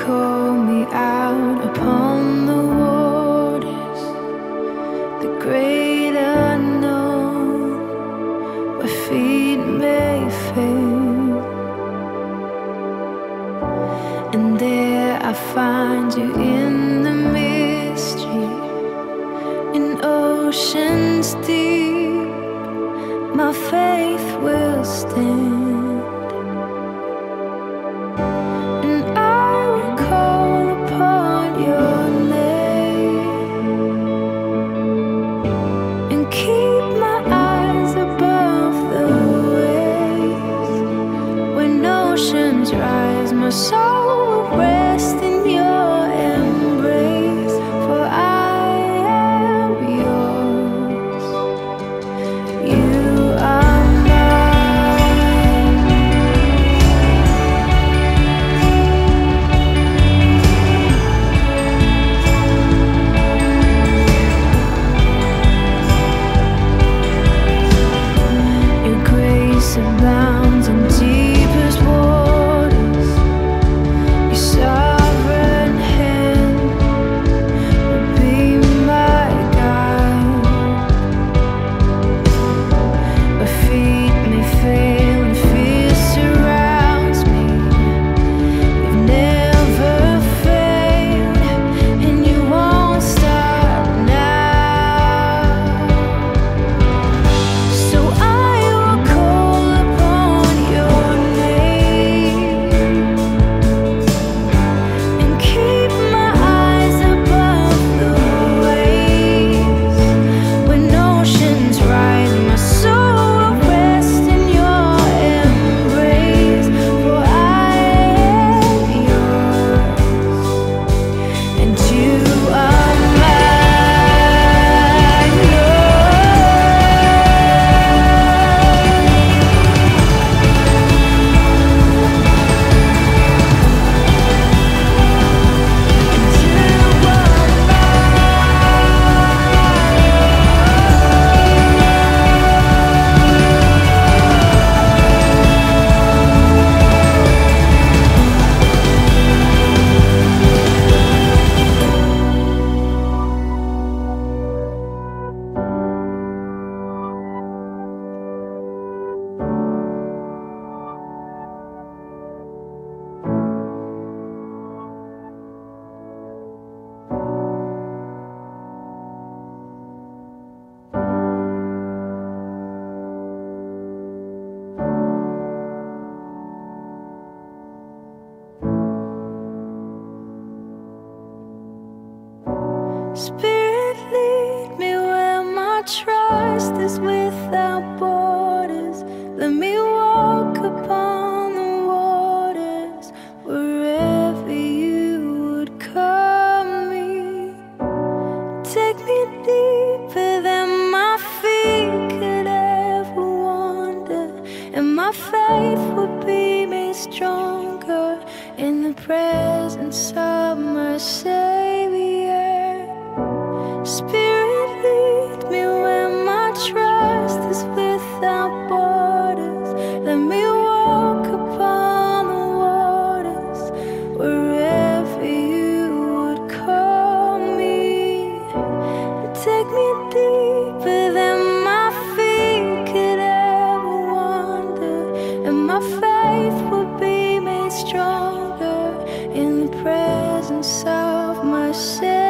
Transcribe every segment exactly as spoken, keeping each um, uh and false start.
call me out upon the waters, the great unknown, where feet may fail. And there I find you in the mystery, in oceans deep, my faith will stand. Rise, my soul will rest in your embrace, for I am yours. You are mine. Your grace abounds in deepest waters. Spirit, lead me where my trust is without borders. Let me walk upon the waters, wherever you would call me. Take me deeper than my feet could ever wander, and my faith will be made stronger in the presence of my Savior. Spirit, lead me where my trust is without borders. Let me walk upon the waters, wherever you would call me. Take me deeper than my feet could ever wander, and my faith will be made stronger in the presence of my Savior.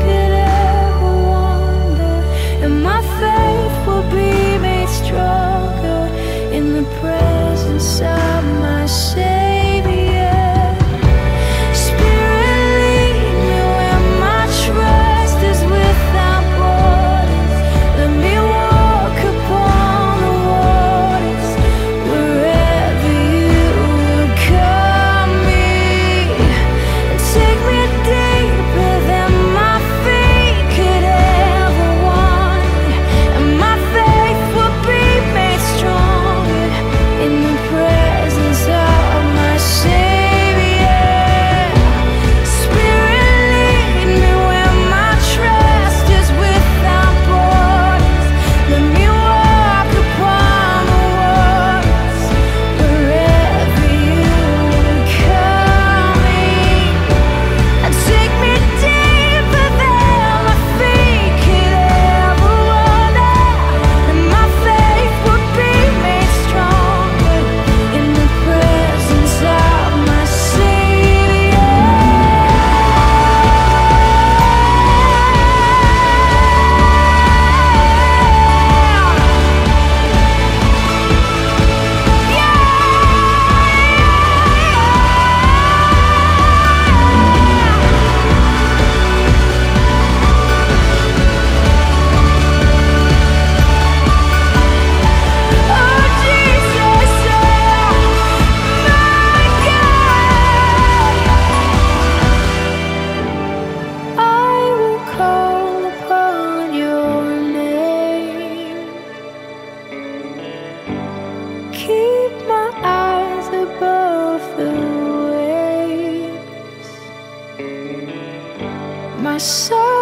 Strong soul.